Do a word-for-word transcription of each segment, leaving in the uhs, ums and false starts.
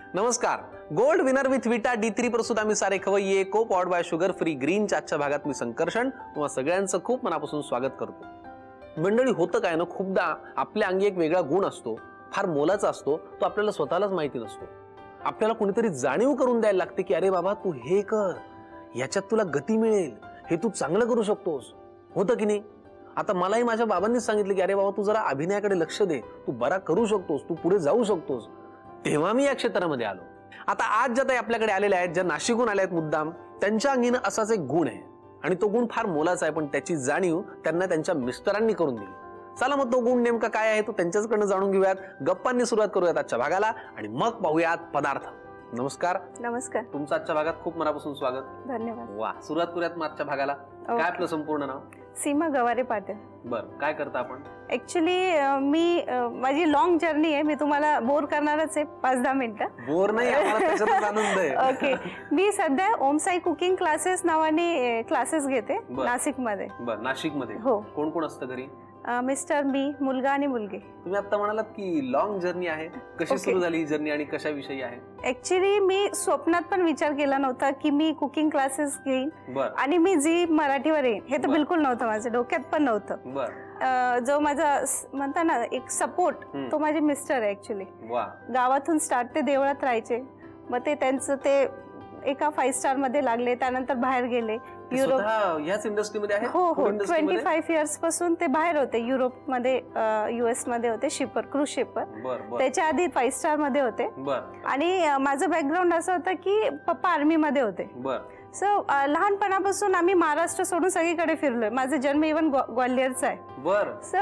नमस्कार. Gold winner with vita D three प्रस्तुत Amhi Saare Khavayye, co powered by sugar free ग्रीनच्या आजच्या भागात मी संकर्षण तुम्हा सगळ्यांचं खूप मनापासून स्वागत करतो. मंडळी, होतं काय ना, खूपदा आपल्या अंगी एक वेगळा गुण असतो, फार मोलाचा असतो, तो आपल्याला स्वतःलाच माहिती नसतो. आपल्याला कोणीतरी जाणीव करून द्यायला लागते की अरे बाबा तू हे कर, याच्यात तुला गती मिळेल, हे तू चांगलं करू शकतोस. होतं की नाही? आता मलाही माझ्या बाबांनीच सांगितलं की अरे बाबा तू जरा अभिनयाकडे लक्ष दे, तू बरा करू शकतोस, तू पुढे जाऊ शकतोस. तेव्हा मी या क्षेत्रामध्ये आलो. आता आज ज्या ताई आपल्याकडे आलेल्या आहेत, ज्या नाशिकहून आल्या आहेत मुद्दाम, त्यांच्या अंगीनं असाच एक गुण आहे आणि तो गुण फार मोलाचा आहे, पण त्याची जाणीव त्यांना त्यांच्या मिस्टरांनी करून दिली. चला मग तो गुण नेमका काय आहे तो त्यांच्याकडनं जाणून घेऊयात. गप्पांनी सुरुवात करूयात आजच्या भागाला आणि मग पाहूयात पदार्थ. नमस्कार. नमस्कार. तुमचं आजच्या भागात खूप मनापासून स्वागत. धन्यवाद. वा, सुरुवात करूयात मग आजच्या भागाला. काय आपलं संपूर्ण नाव? सीमा गवारे पाटील. बर, काय करता आपण? ऍक्च्युली मी माझी लॉंग जर्नी आहे, मी तुम्हाला बोर करणारच आहे पाच दहा मिनिटं. बोर नाही, त्याच्यातच आनंद आहे. ओके. मी सध्या ओम साई कुकिंग क्लासेस नावाने क्लासेस घेते नाशिक मध्ये. बर, नाशिक मध्ये. हो. कोण कोण असतं घरी? मिस्टर, मी, मुलगा आणि मुलगी. तुम्ही आता म्हणालात की लॉंग जर्नी आहे, कशी सुरू झाली ही जर्नी आणि कशाविषयी आहे? ऍक्च्युली मी स्वप्नात पण विचार केला नव्हता की मी कुकिंग क्लासेस घेईन आणि मी झी मराठीवर येईन, हे तर बिलकुल नव्हतं, माझ्या डोक्यात पण नव्हतं. जो माझा म्हणता ना एक सपोर्ट, तो माझे मिस्टर आहे. ऍक्च्युली गावातून स्टार्ट ते देवळात राहायचे, मग ते त्यांचं ते एका फाईव्ह स्टार मध्ये लागले, त्यानंतर बाहेर गेले युरोप. याच इंडस्ट्रीमध्ये आहे? हो हो. ट्वेंटी फाईव्ह इयर्स पासून ते बाहेर होते, युरोप मध्ये, युएस मध्ये होते, शिपर, क्रूज शिपर. त्याच्या आधी फाईव्ह स्टार मध्ये होते. आणि माझं बॅकग्राऊंड असं होतं की पप्पा आर्मी मध्ये होते. सो लहानपणापासून आम्ही महाराष्ट्र सोडून सगळीकडे फिरलोय. माझा जन्म इव्हन ग्वाल्हेरचा आहे. सो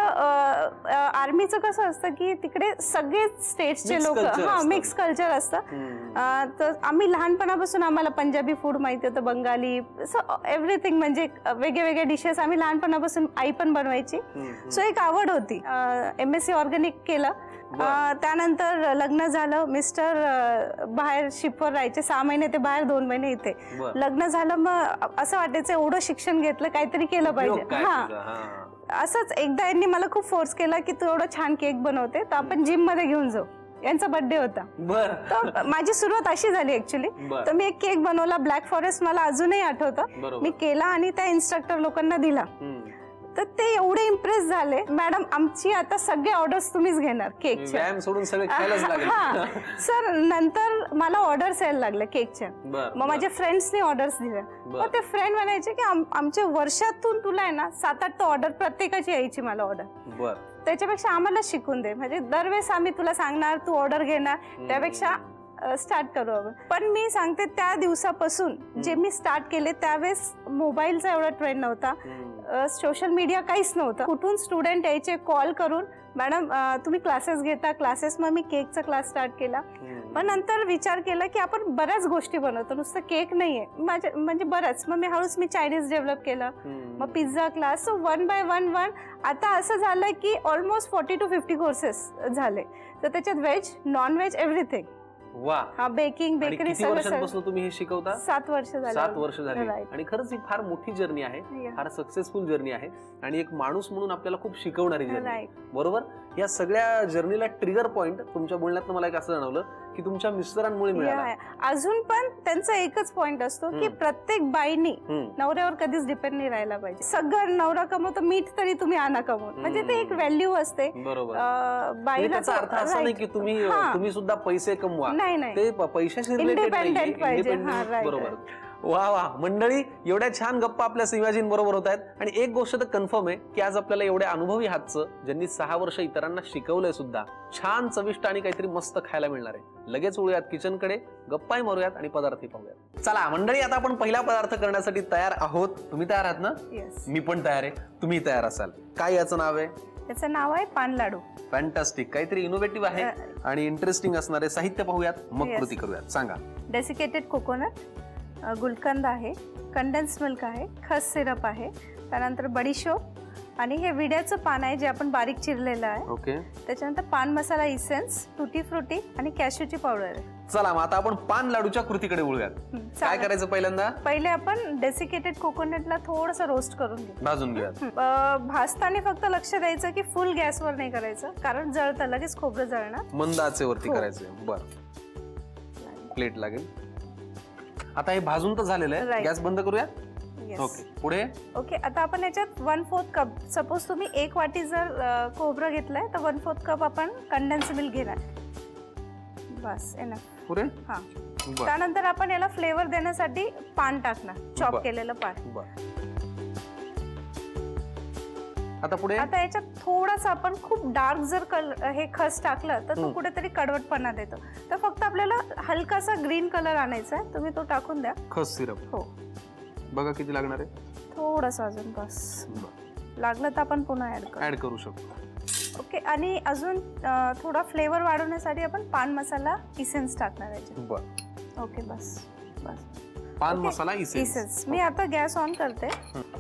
आर्मीचं कसं असतं की तिकडे सगळे स्टेट्सचे लोक, हा, मिक्स कल्चर असतं. तर आम्ही लहानपणापासून आम्हाला पंजाबी फूड माहिती होतं, बंगाली, सो एव्हरीथिंग, म्हणजे वेगळे वेगळे डिशेस आम्ही लहानपणापासून आई पण बनवायची. सो एक आवड होती. एम एस सी ऑर्गॅनिक केलं. त्यानंतर लग्न झालं. मिस्टर बाहेर शिपवर राहायचे, सहा महिने ते बाहेर, दोन महिने इथे. लग्न झालं, मग असं वाटायचं एवढं शिक्षण घेतलं, काहीतरी केलं पाहिजे. हा, असंच एकदा यांनी मला खूप फोर्स केला की तू एवढं छान केक बनवते, तर आपण जिम मध्ये घेऊन जाऊ. यांचा बर्थडे होता. तर माझी सुरुवात अशी झाली ऍक्च्युली. तर मी एक केक बनवला, ब्लॅक फॉरेस्ट, मला अजूनही आठवतं. मी केला आणि त्या इन्स्ट्रक्टर लोकांना दिला. तर ते एवढे इम्प्रेस झाले, मॅडम आमची आता सगळे ऑर्डर्स तुम्हीच घेणार केकच्या. हा सर. नंतर मला ऑर्डर्स यायला लागल्या केकच्या. मग माझ्या फ्रेंड्सनी ऑर्डर्स दिल्या. मग ते फ्रेंड म्हणायचे की आमच्या वर्षातून तुला आहे ना सात आठ ऑर्डर प्रत्येकाची यायची मला ऑर्डर. त्याच्यापेक्षा आम्हाला शिकून दे, म्हणजे दरवेळेस आम्ही तुला सांगणार, तू ऑर्डर घेणार, त्यापेक्षा स्टार्ट करू आपण. पण मी सांगते त्या दिवसापासून जे मी स्टार्ट केले त्यावेळेस मोबाईलचा एवढा ट्रेंड नव्हता, सोशल मीडिया काहीच नव्हतं. कुठून स्टुडंट यायचे कॉल करून, मॅडम तुम्ही क्लासेस घेता, क्लासेस. मग मी केकचा क्लास स्टार्ट केला. पण नंतर विचार केला की आपण बऱ्याच गोष्टी बनवतो, नुसतं केक नाहीये माझ्या, म्हणजे बरंच. मग मी हळूच मी चायनीज डेव्हलप केलं, मग pizza class. So one by one one आता असं झालं की almost forty to fifty courses झाले. तर त्याच्यात व्हेज, नॉन व्हेज, एव्हरीथिंग. वा. हा, बेकिंग, बेकरी. किती वर्षांपासून तुम्ही हे शिकवता? सात वर्ष झाली. सात वर्ष झाली. आणि खरंच ही फार मोठी जर्नी आहे, फार सक्सेसफुल जर्नी आहे आणि एक माणूस म्हणून आपल्याला खूप शिकवणारी जर्नी. बरोबर. या सगळ्या जर्नीला ट्रिगर पॉइंट तुमच्या बोलण्यात मला एक असं जाणवलं की तुमच्या मिस्टरांमुळे मिळाला. अजून पण त्यांचा एकच पॉइंट असतो की प्रत्येक बाईनी नवऱ्यावर कधीच डिपेंड नाही राहायला पाहिजे. सगळं नवरा कमवतो, मीठ तरी तुम्ही आणा कमवून, म्हणजे ते एक व्हॅल्यू असते. बाईला अर्थ असा नाही की तुम्ही तुम्ही सुद्धा पैसे कमवा, ते पैशाशी इंडिपेंडेंट पाहिजे. बरोबर. वा वा. मंडळी, एवढ्या छान गप्पा आपल्या सीमाजींबरोबर होत आहेत आणि एक गोष्ट तर कन्फर्म आहे की आज आपल्याला एवढ्या अनुभवी हातचं, ज्यांनी सहा वर्ष इतरांना शिकवलंय सुद्धा, छान चविष्ट आणि काहीतरी मस्त खायला मिळणार आहे. लगेच वळूयात किचनकडे, गप्पाही मारूयात आणि पदार्थही पाहूयात. चला मंडळी, आता आपण पहिला पदार्थ करण्यासाठी तयार आहोत. तुम्ही तयार आहात ना? मी पण तयार आहे, तुम्ही तयार असाल. काय याचं नाव आहे? याचं नाव आहे पान लाडू. फॅन्टास्टिक. काहीतरी इनोव्हेटिव्ह आहे आणि इंटरेस्टिंग असणारे. साहित्य पाहूयात, मग कृती करूयात. सांगा. डेसिकेटेड कोकोनट, गुलकंद आहे, कंडेन्स मिल्क आहे, खस सिरप आहे, त्यानंतर बडीशोप आणि हे विड्याचं पान आहे जे आपण बारीक चिरलेलं आहे. ओके. त्याच्यानंतर पान मसाला इसेन्स, टुटी फ्रुटी आणि कॅश्यूची पावडर आहे. चला मग आता आपण पान लाडूच्या कृतीकडे वळूयात. काय करायचं पहिल्यांदा? पहिले आपण डेसिकेटेड कोकोनटला थोडंसं रोस्ट करून घेऊ, भाजून घेऊयात. भाजताना फक्त लक्ष द्यायचं की फुल गॅसवर नाही करायचं, कारण जळतं, लगेच खोबरं जळणार. मंद आचेवरती करायचं. बरं. प्लेट लागेल. आता हे भाजून तर झालेलं आहे, गॅस बंद करूया. ओके, पुढे. ओके, आता आपण याच्यात वन फोर्थ कप, सपोज तुम्ही एक वाटी जर खोबरं घेतलंय तर वन फोर्थ कप आपण कंडेन्स मिल्क घेणार. बस एनफ. पुढे. हा, त्यानंतर आपण याला फ्लेवर देण्यासाठी पान टाकणार, चॉप केलेलं पान. आता पुढे. आता याच्यात थोडासा आपण खूप डार्क जर हे खस टाकलं तर तो कुठेतरी कडवटपणा देतो, तर फक्त आपल्याला हलकासा ग्रीन कलर आणायचा आहे. तुम्ही तो टाकून द्या. खस सिरप. हो. बघा किती लागणार आहे. थोडंसं अजून, बस. लागलं तर आपण पुन्हा ऍड करू ऍड करू शकतो. ओके, आणि अजून थोडा फ्लेवर वाढवण्यासाठी आपण पान मसाला इसेन्स टाकणार आहे. बर. ओके, बस बस. पान मसाला इसेन्स. मी आता गॅस ऑन करते.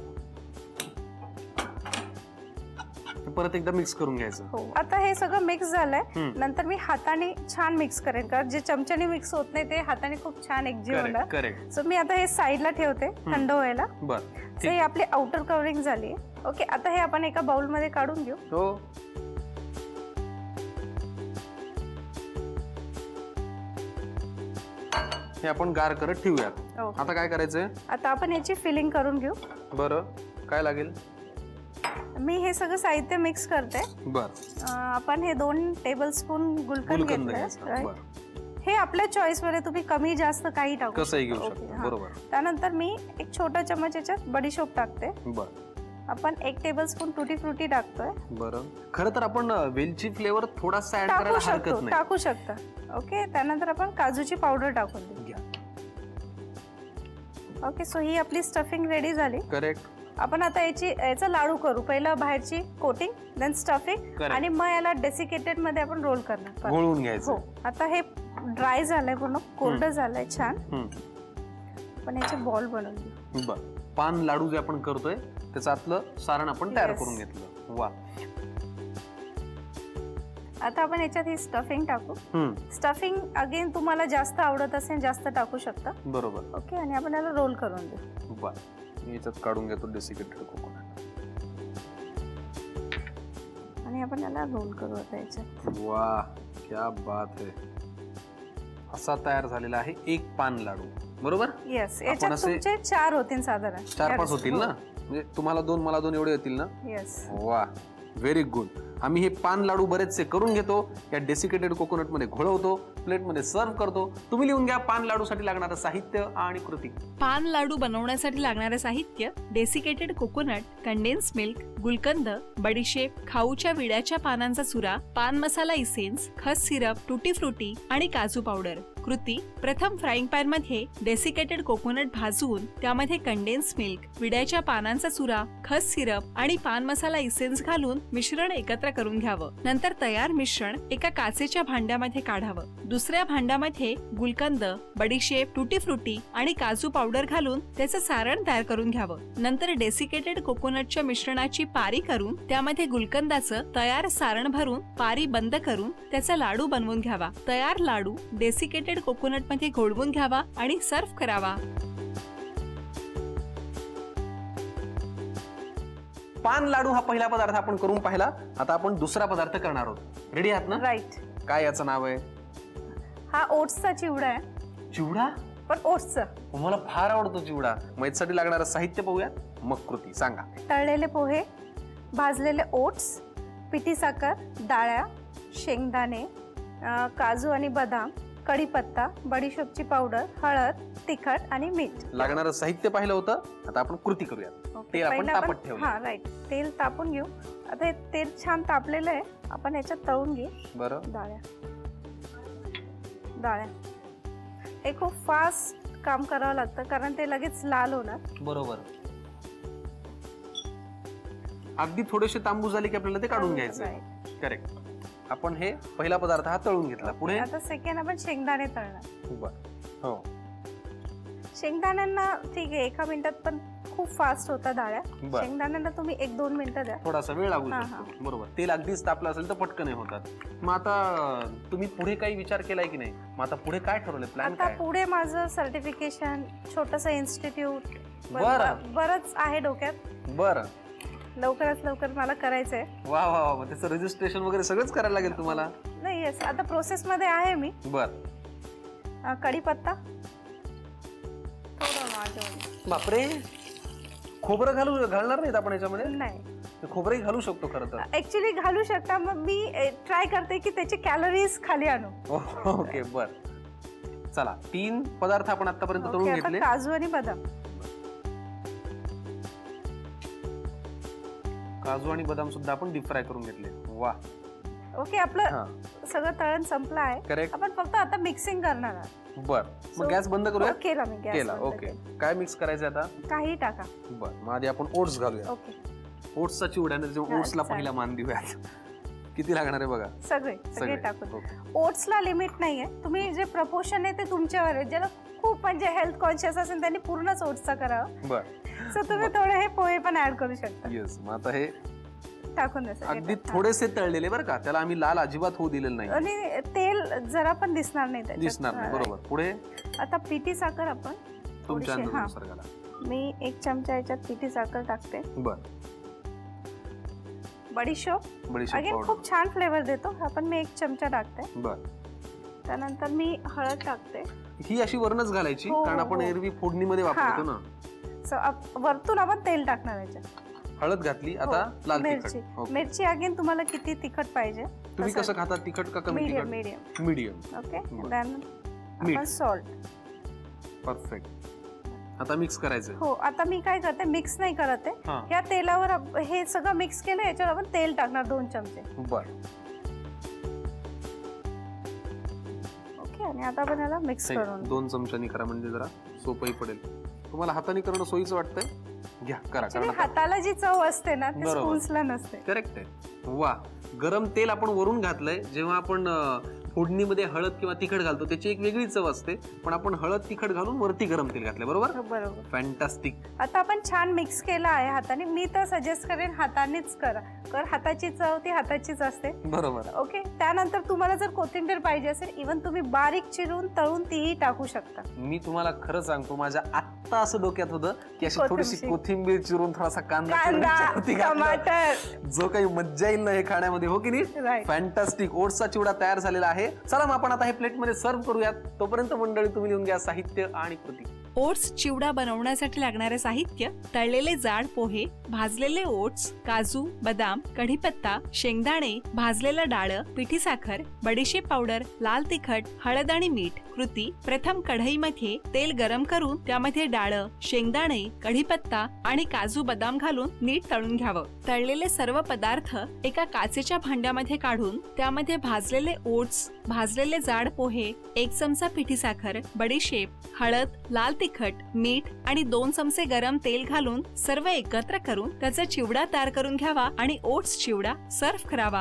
परत एकदा मिक्स करून घ्यायचं. हो, आता हे सगळं मिक्स झालंय. नंतर मी हाताने छान मिक्स करेन, कारण जे चमच्याने मिक्स होत नाही ते हाताने खूप छान एकजीव होणार. सो मी आता हे साईडला ठेवते थंड व्हायला. बरं, हे आपली आउटर कव्हरिंग झाली. ओके, आता हे आपण एका बाउल मध्ये काढून घेऊ. हो. हे आपण गार करत ठेवूयात. आता काय करायचंय? आता आपण याची फिलिंग करून घेऊ. बरं, काय लागेल? मी हे सगळं साहित्य मिक्स करते. बर. आपण हे दोन टेबल स्पून गुलकंद घेतलंय. हे आपल्या चॉईस वर, तुम्ही कमी जास्त काही टाकू कसंही घेऊ शकता. बरोबर. त्यानंतर मी एक छोटा चमच याच्यात बडीशोप टाकते. बर. आपण एक टेबल स्पून टुटी फ्रुटी टाकतोय. बरं, खरं तर आपण वेलची फ्लेवर थोडासा ऍड करायला हरकत नाही. टाकू शकता. ओके, त्यानंतर आपण काजूची पावडर टाकून देऊ. ओके, सो ही आपली स्टफिंग रेडी झाली. करेक्ट. आपण आता याची याचा लाडू करू. पहिला बाहेरची कोटिंग, देन स्टफिंग, आणि मग याला डेसिकेटेड मध्ये आपण रोल करणार. घोळून घ्यायचं. हो. आता हे ड्राय झालंय, पूर्ण कोल्ड झालंय छान. आपण याचे बॉल बनवून घेऊ. बर. पान लाडू जे आपण करतोय त्याचं आतलं सारण आपण तयार करून घेतलं. वा. आता आपण याच्यात ही स्टफिंग टाकू. स्टफिंग अगेन तुम्हाला जास्त आवडत असेल जास्त टाकू शकता. बरोबर. ओके, आणि आपण याला रोल करून देऊ. बर. मी याच्यात काढून घेतो डेसिकेटेड कोकोनट, आणि आपण याला रोल करू आता याच्यात. वाह, क्या बात है. असा तयार झालेला आहे एक पान लाडू. बरोबर. येस, याच्यात तुमचे चार होतील साधारण. चार पाच होतील ना, म्हणजे तुम्हाला दोन मला दोन एवढे होतील ना. येस. वा, व्हेरी गुड. आम्ही हे पान लाडू बरेचसे करून घेतो, या डेसिकेटेड कोकोनट मध्ये घोळवतो, प्लेट मध्ये सर्व करतो. तुम्ही लिहून घ्या पान लाडू साठी लागणारं साहित्य आणि कृती. पान लाडू बनवण्यासाठी लागणारे साहित्य: desiccated coconut, condense milk, gulkand, बडीशेप, खाऊच्या विड्याच्या पानांचा चुरा, paan masala essence, khus syrup, tutti frutti आणि काजू पावडर. कृती: प्रथम फ्राईंग पॅन मध्ये डेसिकेटेड कोकोनट भाजून त्यामध्ये कंडेन्स मिल्क, विड्याच्या पानांचा चुरा, खस सिरप आणि पान मसाला इसेन्स घालून मिश्रण एकत्र करून घ्यावं. नंतर तयार मिश्रण एका काचेच्या भांड्यामध्ये काढावं. दुसऱ्या भांड्यामध्ये गुलकंद, बडीशेप, टुटी फ्रुटी आणि काजू पावडर घालून त्याचं सारण तयार करून घ्यावं. नंतर डेसिकेटेड कोकोनटच्या मिश्रणाची पारी करून त्यामध्ये गुलकंदाचं तयार सारण भरून पारी बंद करून त्याचा लाडू बनवून घ्यावा. तयार लाडू डेसिकेटेड कोकोनट मध्ये घोळवून घ्यावा आणि सर्व्ह करावा. पान लाडू हा पहिला पदार्थ आपण करून पाहिला. आता आपण दुसरा पदार्थ करणार आहोत. रेडी आहात ना? राईट. काय याचं नाव आहे? हा ओट्सचा चिवडा आहे. चिवडा? पण ओट्सचा. मला फार आवडतो चिवडा. मग यासाठी लागणारं साहित्य पाहूया. मग कृती सांगा. तळलेले पोहे, भाजलेले ओट्स, पिठी साखर, डाळ्या, शेंगदाणे, काजू आणि बदाम, कढीपत्ता, बडीशोपची पावडर, हळद, तिखट आणि मीठ. लागणारं साहित्य पाहिलं होतं. आता आपण कृती करूया. तेल आपण तापत ठेवू. हा, राईट. तेल तापून घेऊ. आता हे तेल छान तापलेलं आहे, आपण याच्यात तळून घेऊ. बरं. डाळ्या डाळ्या हे खूप फास्ट काम करावं लागतं, कारण ते लगेच लाल होणार. बरोबर. अगदी थोडेसे तांबूस झाले की आपल्याला ते काढून घ्यायचं. करेक्ट. आपण हे पहिला पदार्थ हा तळून घेतला. पुढे आता सेकंड आपण शेंगदाणे तळणार. बरं. हो. शेंगदाण्यांना ठीक आहे, एका मिनिटात पण खूप फास्ट होता डाळ्या. शेंगदाण्यांना तुम्ही एक दोन मिनिटं द्या, थोडासा वेळ लागू शकतो. बरोबर. तेल अगदीच तापलं असेल तर पटकन होतात. मग आता तुम्ही पुढे काही विचार केलाय की नाही? मग आता पुढे काय ठरवलंय? प्लॅन काय? पुढे माझं सर्टिफिकेशन, छोटंसं इन्स्टिट्यूट बरंच आहे डोक्यात. बरं. लवकरात लवकर मला करायचंय. वा वा वा. त्याचं रजिस्ट्रेशन वगैरे सगळंच करायला लागेल तुम्हाला? नाही, येस, आता प्रोसेस मध्ये आहे मी. बर. कढीपत्ता, बापरे, खोबरं घालू घालणार नाहीत आपण याच्यामध्ये? नाही, खोबरंही घालू शकतो खरं तर. ऍक्च्युली घालू शकता, मग मी ट्राय करते की त्याचे कॅलरीज खाली आणू. ओके बर. चला, तीन पदार्थ आपण आतापर्यंत तळून घेतले. काजू आणि बदाम. काजू आणि बदाम सुद्धा आपण डीप फ्राय करून घेतले. वा. ओके, आपलं सगळं तळण संपलं आहे. आपण फक्त आता मिक्सिंग करणार आहोत. बर, मग गॅस बंद करूया? केला मी गॅस केला. ओके, काय मिक्स करायचं आता? काही टाका. बर, मग आधी आपण ओट्स घालूया. ओके, ओट्सचा चिवडा, ओट्सला पहिला मान देऊयात. किती लागणार आहे बघा? सगळे सगळे टाकून. ओट्सला लिमिट नाहीये, तुम्ही जे प्रपोर्शन आहे ते तुमच्यावर आहे. ज्याला खूप म्हणजे हेल्थ कॉन्शियस असेल त्यांनी पूर्णच ओट्सचा करावं. बर, सो तुम्ही थोडे हे पोहे पण ऍड करू शकता. येस, मग आता हे टाकून द्या. अगदी थोडेसे तळलेले बरं का, त्याला आम्ही लाल अजिबात होऊ दिलेलं नाही. आणि तेल जरा पण दिसणार नाही त्याच्यात. दिसणार नाही, बरोबर. पुढे आता पिठी साखर आपण तुमच्या अंदाजानुसार घाला. मी एक चमचा याच्यात पिठी साखर टाकते. बर. बडीशोप, अगेन खूप छान फ्लेवर देतो. आपण मी एक चमचा टाकते. बर. त्यानंतर मी हळद टाकते. ही अशी वरणच घालायची, कारण आपण एरवी फोडणीमध्ये वापरतो ना. सो वरतून आपण तेल टाकणार याच्यात. हळद घातली. आता लाल मिरची. मिरची अगेन तुम्हाला किती तिखट पाहिजे? तुम्ही कसं खाता, तिखट का कमी तिखट? मीडियम. मीडियम. ओके, देन आपण सॉल्ट. परफेक्ट. आता मिक्स करायचं. हो, आता मी काय करते, मिक्स नाही करत आहे. या तेलावर हे सगळं मिक्स केलं, याच्यावर आपण तेल टाकणार दोन चमचे. बर. ओके, आणि आता आपण याला मिक्स करून दोन चमच्यांनी करा, म्हणजे जरा सोपंही पडेल. तुम्हाला हाताने करणं सोयीचं वाटतंय? घ्या, करा. कारण हाताला जी चव असते ना ती स्पून्सला नसते. करेक्ट आहे. वा. गरम तेल आपण वरून घातलंय. जेव्हा आपण फोडणीमध्ये हळद किंवा तिखट घालतो त्याची एक वेगळी चव असते, पण आपण हळद तिखट घालून वरती गरम तेल घातलंय. बरोबर बरोबर. फॅन्टास्टिक. आता आपण छान मिक्स केलं आहे हाताने. मी तर सजेस्ट करेन हातानेच करा, कारण हाताची चव ती हाताचीच असते. बरोबर. ओके, त्यानंतर तुम्हाला जर कोथिंबीर पाहिजे असेल, इव्हन तुम्ही बारीक चिरून तळून तीही टाकू शकता. मी तुम्हाला खरं सांगतो, माझ्या आत्ता असं डोक्यात होतं की अशी थोडीशी कोथिंबीर चिरून थोडासा कांदा, टमाटर, जो काही मज्जा येईल ना हे खाण्यामध्ये, हो की नाही? फॅन्टास्टिक. ओट्सचा चिवडा तयार झालेला आहे. चला मग आपण आता हे प्लेट मध्ये सर्व करूयात. तोपर्यंत मंडळी तुम्ही लिहून घ्या साहित्य आणि कृती. ओट्स चिवडा बनवण्यासाठी लागणारे साहित्य: तळलेले जाड पोहे, भाजलेले ओट्स, काजू, बदाम, कढीपत्ता, शेंगदाणे, भाजलेला डाळ, पिठी साखर, बडीशेप पावडर, लाल तिखट, हळद आणि मीठ. कृती: प्रथम कढईमध्ये तेल गरम करून त्यामध्ये डाळ, शेंगदाणे, कढीपत्ता आणि काजू बदाम घालून नीट तळून घ्यावं. तळलेले सर्व पदार्थ एका काचेच्या भांड्यामध्ये काढून त्यामध्ये भाजलेले ओट्स, भाजलेले जाड पोहे, एक चमचा पिठी साखर, बडीशेप, हळद, लाल तिखट, मीठ आणि दोन चमचे गरम तेल घालून सर्व एकत्र करून त्याचा चिवडा तयार करून घ्यावा आणि ओट्स चिवडा सर्व्ह करावा.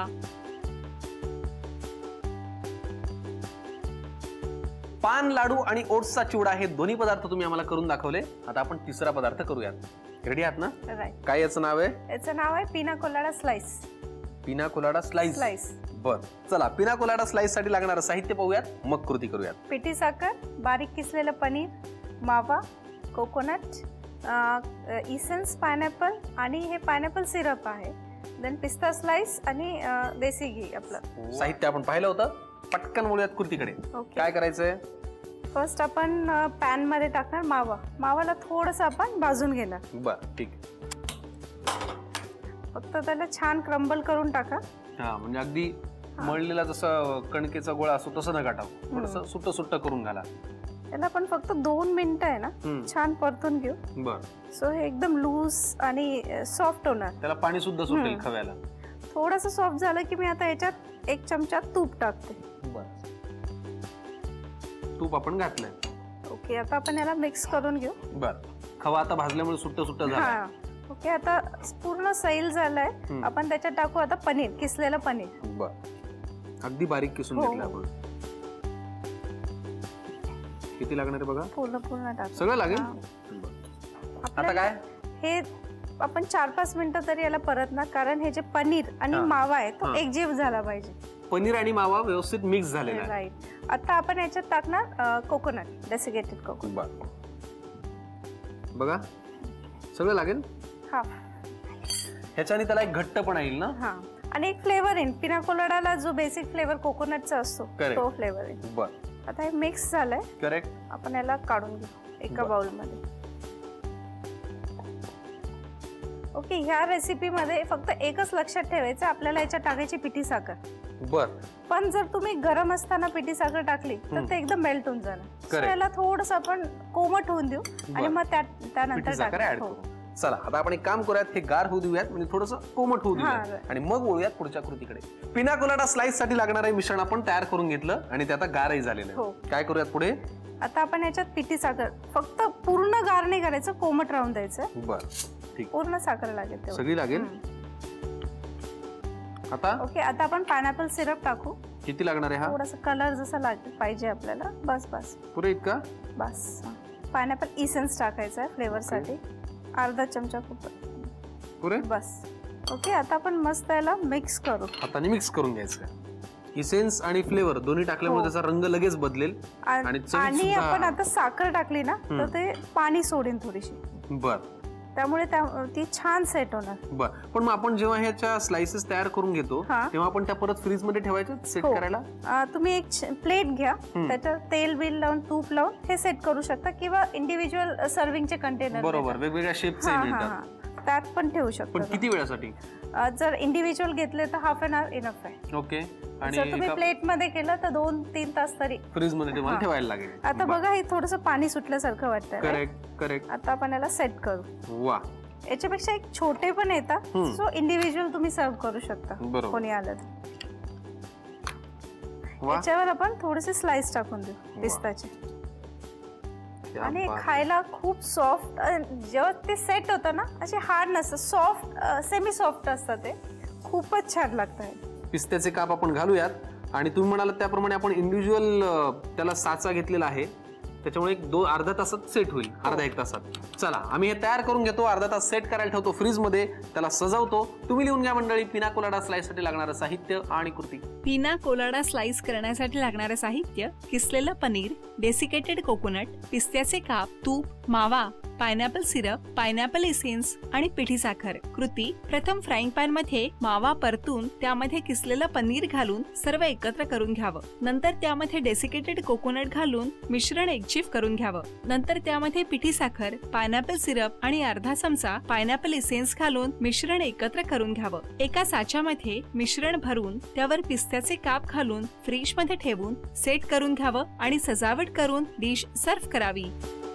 पान लाडू आणि ओट्सचा चिवडा हे दोन्ही पदार्थ तुम्ही आम्हाला करून दाखवले. आता आपण तिसरा पदार्थ करूयात. रेडी आहात ना? काय याचं नाव आहे? याचं नाव आहे pina colada slice. Pina colada slice. Slice. बर, चला पिना कोलाडा स्लाइस साठी लागणारं साहित्य पाहूयात, मग कृती करूयात. पिठी साखर, बारीक किसलेलं पनीर, मावा, कोकोनट, इसेन्स पायनॅपल आणि हे पायनॅपल सिरप आहे. देन पिस्ता स्लाइस आणि देसी घी. आपलं साहित्य आपण पाहिलं होतं. पटकन बोलूयात कृतीकडे. काय करायचंय? फर्स्ट आपण पॅन मध्ये टाकणार मावा. मावाला थोडंसं आपण भाजून घेणार. बर, ठीक. फक्त त्याला छान क्रम्बल करून टाका. हा, म्हणजे अगदी मळलेला जसं कणकेचा गोळा असतो तसं नका टाकू, थोडंसं सुट्ट सुट्ट करून घाला. त्याला आपण फक्त दोन मिनिटं आहे ना छान परतून घेऊ. बर. सो हे एकदम लूज आणि सॉफ्ट होणार. त्याला पाणी सुद्धा सुटेल खव्याला. थोडंसं सॉफ्ट झालं की मी आता याच्यात एक चमचा तूप टाकते. बर, तूप आपण घातलंय. ओके, आता आपण याला मिक्स करून घेऊ. बर, खवा आता भाजल्यामुळे सुट्ट सुट्ट झाला. ओके, आता पूर्ण सैल झालाय. आपण त्याच्यात टाकू आता पनीर, किसलेलं पनीर. बर, अगदी बारीक किसून घेतलं आपण. किती लागणार आहे बघा? पूर्ण पूर्ण टाक. सगळं लागेल. आता काय? हे आपण चार पाच मिनिटं तरी याला परतणार, कारण हे जे पनीर आणि मावा आहे तो एकजीव झाला पाहिजे. पनीर आणि मावा व्यवस्थित मिक्स झालेला आहे. राईट. आता आपण याच्यात टाकणार कोकोनट, डेसिकेटेड कोकोनट. बघा, सगळं लागेल. हा, ह्याच्याने त्याला एक घट्टपणा येईल ना. हा, आणि एक फ्लेवर येईल. पिना कोलाडाला जो बेसिक फ्लेवर कोकोनटचा असतो तो फ्लेवर येईल. बर, आता हे मिक्स झालंय. करेक्ट. आपण याला काढून घेऊ एका बाउल मध्ये. ओके, ह्या रेसिपी मध्ये फक्त एकच लक्षात ठेवायचं, आपल्याला याच्यात टाकायची पिठी साखर. बर. पण जर तुम्ही गरम असताना पिठी साखर टाकली तर ते एकदम मेल्ट होऊन जाणार. याला थोडंसं आपण कोमट होऊन देऊ आणि मग त्यानंतर टाकू. चला आता आपण एक काम करूयात, हे गार होऊ देऊयात, म्हणजे थोडंसं कोमट होऊ देऊयात आणि मग वळूयात पुढच्या कृतीकडे. पिना कोलाडा स्लाइस साठी लागणारे मिश्रण आपण तयार करून घेतलं आणि ते आता गारही झालेलं आहे. काय करूयात पुढे? आता आपण याच्यात पिठी साखर फक्त पूर्ण गार नाही करायचं, कोमट राहून द्यायचं. बर, ठीक. पूर्ण साखर लागेल, सगळी लागेल. आता ओके, आता आपण पायनॅपल सिरप टाकू. किती लागणार आहे हा? थोडासा कलर जसा लागेल पाहिजे आपल्याला. बस बस पुरे इतका? बस. पायनॅपल इसेन्स टाकायचा आहे फ्लेवर साठी, अर्धा चमचा पुरे. बस. ओके, आता आपण मस्त याला मिक्स करू. हाताने मिक्स करून घ्यायचं. इसेन्स आणि फ्लेवर दोन्ही टाकल्यामुळे त्याचा रंग लगेच बदलेल आणि आणि आपण आता साखर टाकली ना तर ते पाणी सोडेल थोडीशी. बर. त्यामुळे ती छान सेट होणार. बर. पण मग आपण जेव्हा ह्याच्या स्लाइसेस तयार करून घेतो तेव्हा आपण त्या परत फ्रीज मध्ये ठेवायच्या सेट करायला? तुम्ही एक प्लेट घ्या, त्याच्यावर तेल बिल लावून तूप लावून हे सेट करू शकता, किंवा इंडिव्हिज्युअल सर्विंगचे कंटेनर. बरोबर, वेगवेगळ्या शेपचे मिळतात, त्यात पण ठेवू शकतो. पण किती वेळासाठी? जर इंडिव्हिज्युअल घेतले तर हाफ एन आवर इनफ आहे. ओके. आणि जर तुम्ही प्लेट मध्ये केलं तर दोन तीन तास तरी फ्रीज मध्ये ठेवायला लागेल. आता बघा, हे थोडंसं पाणी सुटल्यासारखं वाटतंय. Correct correct. आता आपण याला सेट करू. वा. याच्यापेक्षा एक छोटे पण येतात, सो इंडिव्हिज्युअल तुम्ही सर्व करू शकता कोणी आलं तर. याच्यावर आपण थोडेसे स्लाइस टाकून देऊ पिस्ताचे. आणि खायला खूप सॉफ्ट, जेव्हा ते सेट होतं ना असे हार्ड नसतं, सॉफ्ट सेमी सॉफ्ट असतं, ते खूपच छान लागतं. पिस्त्याचे काप आपण घालूयात आणि तुम्ही म्हणालात त्याप्रमाणे आपण इंडिव्हिज्युअल त्याला साचा घेतलेला आहे, त्याच्यामुळे एक दोन अर्धा तासात सेट होईल, अर्धा एक तासात. चला आम्ही हे तयार करून घेतो, अर्धा तास सेट करायला ठेवतो फ्रीज मध्ये, त्याला सजवतो. तुम्ही लिहून घ्या मंडळी, पिना कोलाडा स्लाइस साठी लागणारं साहित्य आणि कृती. पिना कोलाडा स्लाइस करण्यासाठी लागणारं साहित्य: किसलेलं पनीर, डेसिकेटेड कोकोनट, पिस्त्याचे काप, तूप, मावा, पायनॅपल सिरप, पायनॅपल इसेन्स आणि पिठी साखर. कृती: प्रथम फ्राईंग पॅन मध्ये मावा परतून त्यामध्ये किसलेलं पनीर घालून सर्व एकत्र करून घ्यावं. नंतर त्यामध्ये डेसिकेटेड कोकोनट घालून मिश्रण एकजीव करून घ्यावं. नंतर त्यामध्ये पिठी साखर, पायनॅपल सिरप आणि अर्धा चमचा पायनॅपल इसेन्स घालून मिश्रण एकत्र करून घ्यावं. एका साच्यामध्ये मिश्रण भरून त्यावर पिस्त्याचे काप घालून फ्रीज मध्ये ठेवून सेट करून घ्यावं आणि सजावट करून डिश सर्व्ह करावी.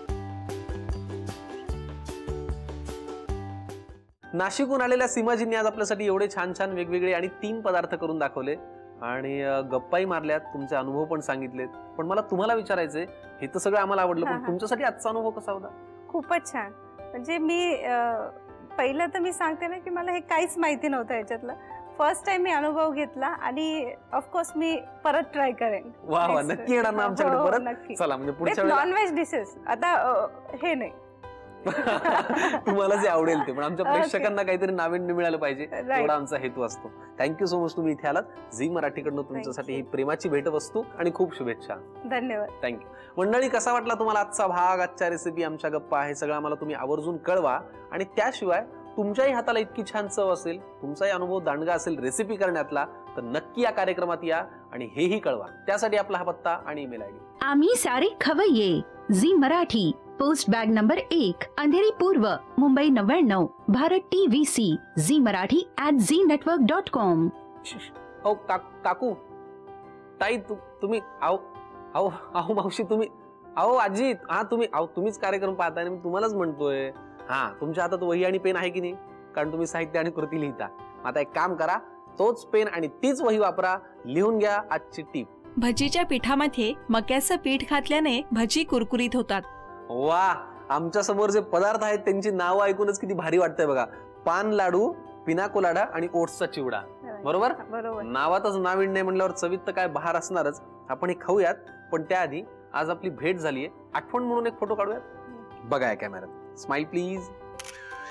नाशिकहून आलेल्या सीमाजींनी आज आपल्यासाठी एवढे छान छान वेगवेगळे आणि तीन पदार्थ करून दाखवले आणि गप्पाही मारल्यात, तुमचे अनुभव पण सांगितलेत. पण मला तुम्हाला विचारायचंय, हे तर सगळं आम्हाला आवडलं, पण तुमच्यासाठी आजचा अनुभव कसा होता? खूपच छान. म्हणजे मी पहिलं तर मी सांगते ना की मला हे काहीच माहिती नव्हतं याच्यातलं. फर्स्ट टाइम मी अनुभव घेतला आणि ऑफकोर्स मी परत ट्राय करेन. वा वा, नक्की येणार ना आमच्याकडे परत? चला म्हणजे पुढच्या वेळेला नॉनव्हेज डिशेस. आता हे नाही तुम्हाला जे आवडेल ते, पण आमच्या प्रेक्षकांना काहीतरी नाविन्य मिळालं पाहिजे, एवढा आमचा हेतू असतो. थँक्यू सो मच, तुम्ही इथे आलात. झी मराठीकडनं तुमच्यासाठी ही प्रेमाची भेटवस्तू आणि खूप शुभेच्छा. धन्यवाद. थँक्यू. मंडळी, कसा वाटला तुम्हाला आजचा भाग, आजच्या रेसिपी, आमच्या गप्पा, हे सगळं आम्हाला तुम्ही आवर्जून कळवा. आणि त्याशिवाय तुमच्याही हाताला इतकी छान चव असेल, तुमचाही अनुभव दांडगा असेल रेसिपी करण्यातला, तर नक्की या कार्यक्रमात या आणि हेही कळवा. त्यासाठी आपला हा पत्ता आणि email ID: Amhi Saare Khavayye, Zee Marathi, post bag number एक, अंधेरी पूर्व, मुंबई नव्याण्णव, Bharat T V C, Zee Marathi at Zee network dot com. हो काकू, ताई, तुम्ही आहो आहो आहो मावशी, तुम्ही आहो आजी, हा तुम्ही आहो तुम्हीच कार्यक्रम पाहताय, मी तुम्हालाच म्हणतोय. हा, तुमच्या हातात वही आणि पेन आहे की नाही? कारण तुम्ही साहित्य आणि कृती लिहिता. आता एक काम करा, तोच पेन आणि तीच वही वापरा, लिहून घ्या आजची टीप. भजीच्या पिठामध्ये मक्याचं पीठ घातल्याने भजी कुरकुरीत होतात. वा, आमच्या समोर जे पदार्थ आहेत त्यांची नावं ऐकूनच किती भारी वाटतंय बघा. पान लाडू, पिना कोलाडा आणि ओट्सचा चिवडा. बरोबर? बरोबर. नावातच नाविन्य नाही म्हणल्यावर चवीत तर काय बहार असणारच. आपण हे खाऊयात, पण त्याआधी आज आपली भेट झालीये, आठवण म्हणून एक फोटो काढूयात. बघा या कॅमेऱ्यात, smile please.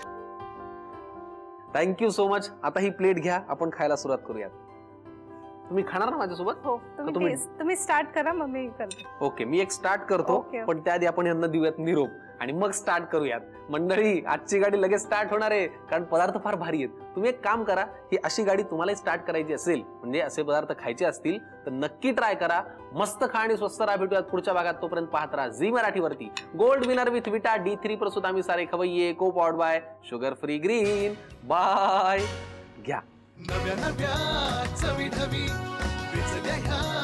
Thank you so much. आता ही प्लेट घ्या, आपण खायला सुरुवात करूयात. तुम्ही खाणार ना माझ्यासोबत? हो, तुम्ही तुम्ही स्टार्ट करा मग मी करते. ओके, मी एक स्टार्ट करतो, पण त्याआधी आपण यांना देऊयात निरोप आणि मग स्टार्ट करूयात. मंडळी, आजची गाडी लगेच स्टार्ट होणार आहे, कारण पदार्थ फार भारी आहेत. तुम्ही एक काम करा, ही अशी गाडी तुम्हाला स्टार्ट करायची असेल, म्हणजे असे पदार्थ खायचे असतील तर नक्की ट्राय करा. मस्त खा आणि स्वस्त राहा. भेटूयात पुढच्या भागात. तोपर्यंत पाहत राहा झी मराठीवरती gold winner with vita D three प्रस्तुत Amhi Saare Khavayye, co powered by sugar free green. Bye. घ्या नव्या नव्या चवी ढवी विचल्या ह्या